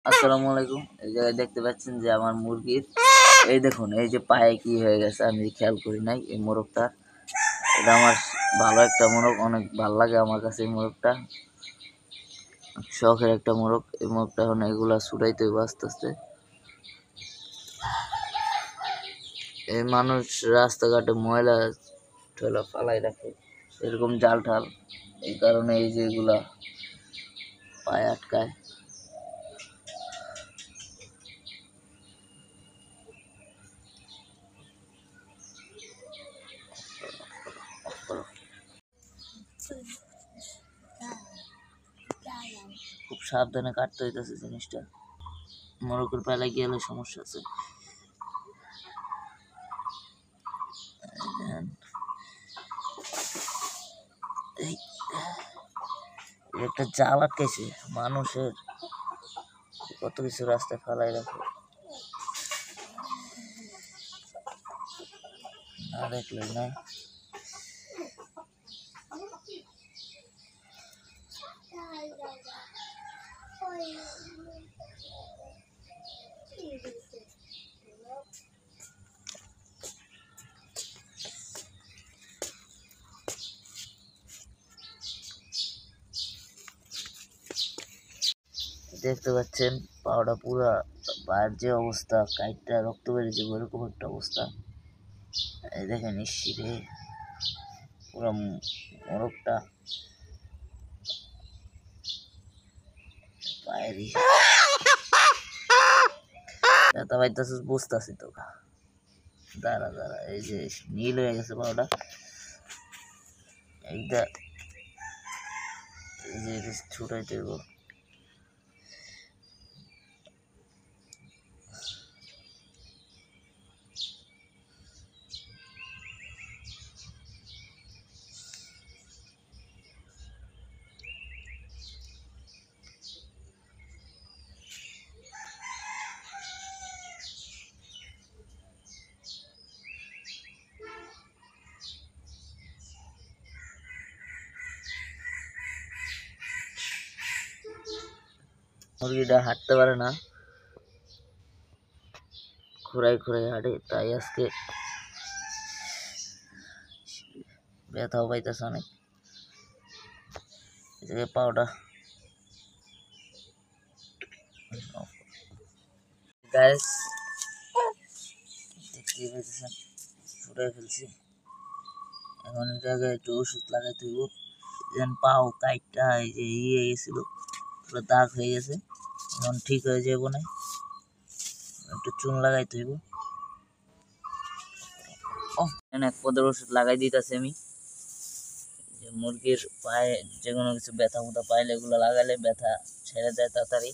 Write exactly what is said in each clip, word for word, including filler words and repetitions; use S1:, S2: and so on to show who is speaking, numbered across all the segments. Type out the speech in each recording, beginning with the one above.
S1: আসসালামু আলাইকুম। এই জায়গায় দেখতে পাচ্ছেন যে আমার মুরগির এই দেখুন এই যে পায়ে কি হয়ে গেছে আমি খেয়াল করি নাই এই মোরগটা। এটা আমার ভালো একটা মোরগ, অনেক ভালো লাগে আমার কাছে এই মোরগটা, শখের একটা মোরগ। এই মোরগটা এখন এগুলা ছুটাইতে হইব আস্তে আস্তে। এই মানুষ রাস্তাঘাটে ময়লা টয়লা ফালাই রাখে এরকম জাল ঠাল, এই কারণে এই যে এগুলা পায়ে আটকায়। খুব সাবধানে কাটতে হইতেছে জিনিসটা, মোরগের পায়ে লাগিয়ে গেলে সমস্যা আছে। একটা জাল আটকাইছে, মানুষের কত কিছু রাস্তায় ফেলাই রাখে, না দেখলে না। দেখতে পাচ্ছেন পাওটা পুরা পায়ের যে অবস্থা, কাইটটা রক্ত বেরিয়েছে ওরকম একটা অবস্থা। এই দেখেন ইসিরে পুরা মোরগটা পায়েরই ব্যথা পাইতেছে, বুঝতেছি তো। দাঁড়া দাঁড়া এই যে নীল হয়ে গেছে পাওটা, এইটা এই যে ছুটাইতে হইব। মুরগিটা হাঁটতে পারে না, খুঁড়াই খুঁড়াই হাঁটে, তাই আজকে ব্যথাও পাইতেছে অনেক। এই পাওটা গাইস দেখতেই পাইতেছেন ছুটাই ফেলছি। এখন এই জায়গায় একটু ওষুধ লাগাইতে হইব, যেন পাও কাইটটা এই যে ইয়ে গেছিল পুরো দাগ হয়ে গেছে, এখন ঠিক হয়ে যাবো না, একটু চুন লাগাইতে হইব। এক পদের ওষুধ লাগাই দিতেছি আমি। মুরগির পায়ে যে কোনো কিছু ব্যথা মুথা পাইলে এগুলো লাগালে ব্যথা ছেড়ে যায় তাড়াতাড়ি।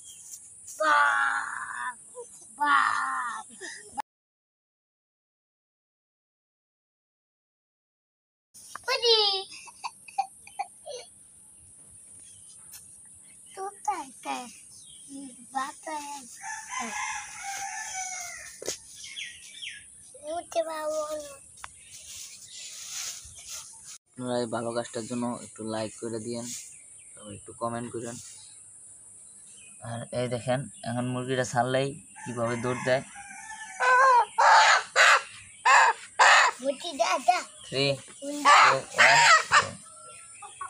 S1: আপনারা এই ভালো কাজটার জন্য একটু লাইক করে দিয়েন, একটু কমেন্ট করেন। আর এই দেখেন এখন মুরগিটা ছাড়লেই কিভাবে দৌড় দেয়। Three two one.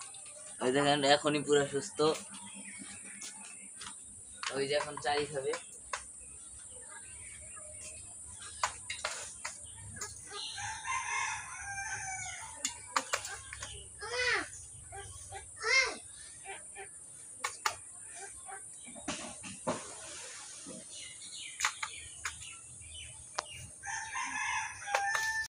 S1: ওই দেখেন এখনই পুরো সুস্থ, ওই যে এখন চাই খাবে।